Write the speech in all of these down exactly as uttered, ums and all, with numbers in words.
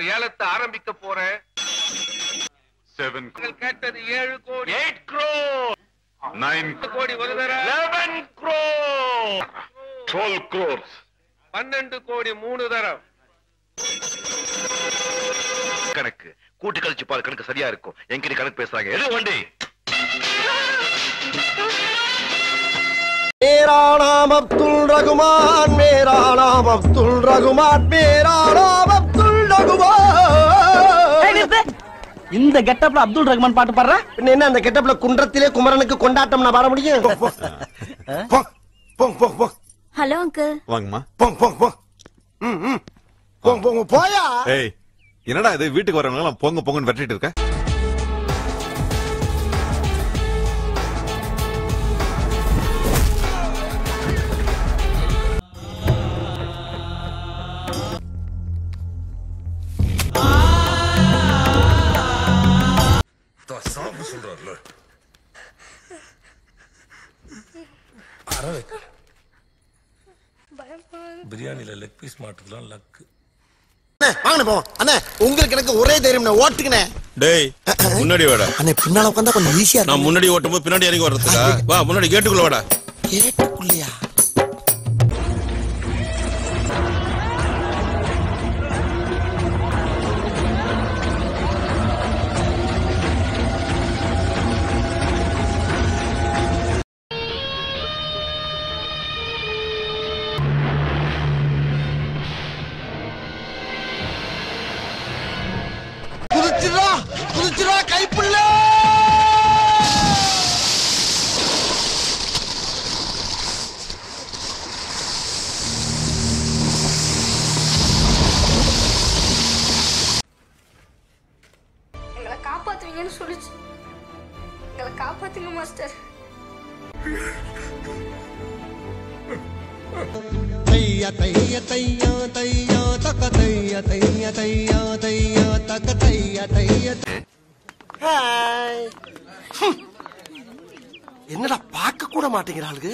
ஏலத்தை ஆரம்பிக்க போறேன். செவன் கேட்டது ஏழு கோடி. Eight crore. நைன் கோடி ஒரு தடவை. Eleven crore. Twelve crores. பன்னெண்டு கோடி மூணு தரம். கணக்கு கூட்டி கழிச்சு பாரு, கணக்கு சரியா இருக்கும். எங்கிட்ட கணக்கு பேசுறாங்க. எது வண்டி? मेरा नाम अब्दुल रघुमान, मेरा नाम अब्दुल रघुमान, मेरा नाम अब्दुल रघुमान. இந்த கெட்டப்ல அப்துல் ரஹ்மான் பாட்டு பாடுற? பின்ன என்ன அந்த கெட்டப்ல குன்றத்திலே குமரனுக்கு கொண்டாட்டம் நான் பாட முடியும்? போங் போங் போங். Hello uncle. வாங்கம்மா. போங் போங் போங். ம் ம். போங் போங் போயா. ஏய் என்னடா இது, வீட்டுக்கு வரவங்க எல்லாம் பொங்க பொங்கன்னு வெட்டிட்டு இருக்க? பிரியாணில லெக் பீஸ் மாட்டுறதுலாம் லக்கு. வாங்கண்ணே போவோம். அண்ணே உங்களுக்கு எனக்கு ஒரே தைரியம், ஓட்டுக்குண்ணே. டேய் முன்னாடி வாடா. அண்ணே பின்னால உட்காந்தா கொஞ்சம் ஈஸியா இருக்கும். நான் முன்னாடி ஓட்டும்போது பின்னாடி இறங்கி வர்றதுக்கா? வா முன்னாடி கேட்டுக்குள்ள வாடா. கேட்டுக்குள்ளையா? குதிச்சுடா குதிச்சுடா கைப்புள்ள. எங்களை காப்பாத்துவீங்கன்னு சொல்லிச்சு. எங்களை காப்பாத்துங்க மாஸ்டர். தையா தையா தையா தையா தக்க தையா தையா தையா தையா தக்க தையா தையா. ஹாய். என்னடா பார்க்க கூட மாட்டேங்கிறாளுங்க.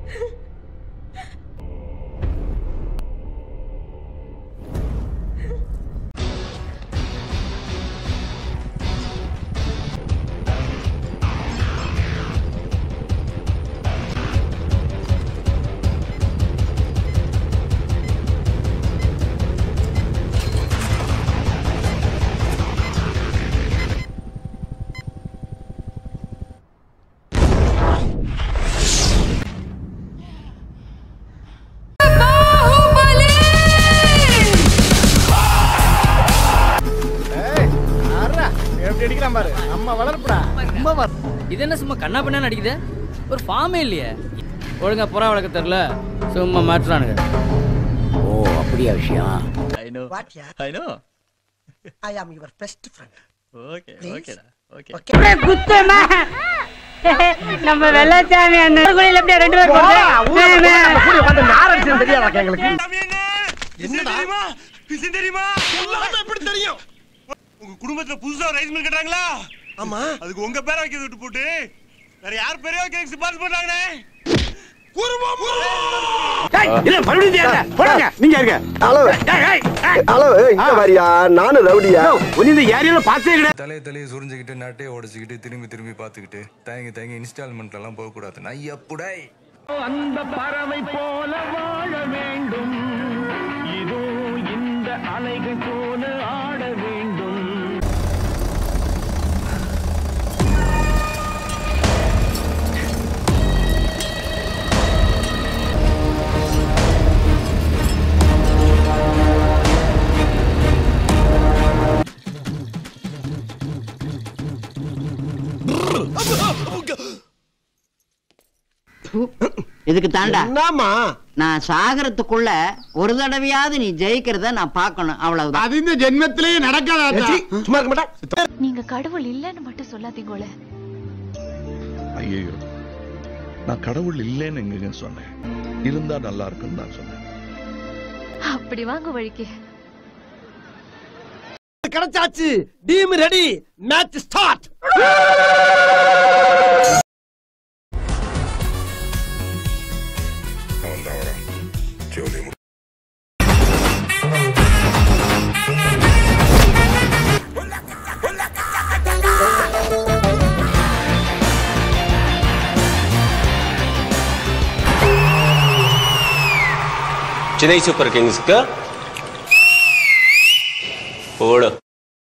இது என்ன சும்மா கண்ணா பண்ணா நடிக்குது? ஒரு ஃபார்மே இல்லையே. ஒழுங்கா புறா வளர்க்க தெரியல, சும்மா மாட்டுறானுங்க. ஓ அப்படியா விஷயம்? I know I know I am your best friend. Okay ஓகேடா ஓகே. அப்படியே குத்துமா நம்ம வெள்ளச்சாமி அண்ணன் குளியில அப்படியே ரெண்டு பேர் போறோம். கூடி வந்து ஆரம்பிச்சது தெரியாதா உங்களுக்கு? என்னடா விஷயம் தெரியுமா? எல்லாமே எப்படி தெரியும்? உங்க குடும்பத்துல புதுசா ரைஸ் மில் கட்டறாங்களா? ஆமா. அதுக்கு உங்க பேரை வைக்க விட்டு போட்டு வேற யார் பேரையோ கேக் சிபாரிசு பண்றாங்கனே? குருமாமா. டேய் இல்ல மறுபடியும் ஏங்க போடுங்க. நீங்க இருங்க. ஹலோ டேய் ஹலோ இங்க வரியா? நானு ரவுடியா? நீ இந்த ஏரியால பாத்தே இல்ல. தலை தலைய சுரிஞ்சிக்கிட்டு நாட்டே ஓடிச்சிக்கிட்டு திரும்பி திரும்பி பாத்துக்கிட்டு தயங்கி தயங்கி இன்ஸ்டால்மென்ட்ல எல்லாம் போக கூடாது. ஐயப்புடை அந்த பறவை போல வாழ வேண்டும். இதோ இந்த அலைகள் போல ஆட வேண்டும். இதுக்கு தாண்டா என்னமா நான் சாகரத்துக்குள்ள ஒரு தடவையாவது நீ ஜெயிக்கிறத நான் பார்க்கணும், அவ்வளவுதான். அது இந்த ஜென்மத்திலேயே நடக்காதா? சும்மா இருக்க மாட்டா. நீங்க கடவுள் இல்லன்னு மட்டும் சொல்லாதீங்களே. ஐயோ நான் கடவுள் இல்லைன்னு எங்க சொன்னேன். இருந்தா நல்லா இருக்குன்னு தான் சொன்னேன். அப்படி வாங்க வழிக்கு. கிடைச்சாச்சு. Team ready. Match start. Chennai super கிங்ஸ்க்கு போடு.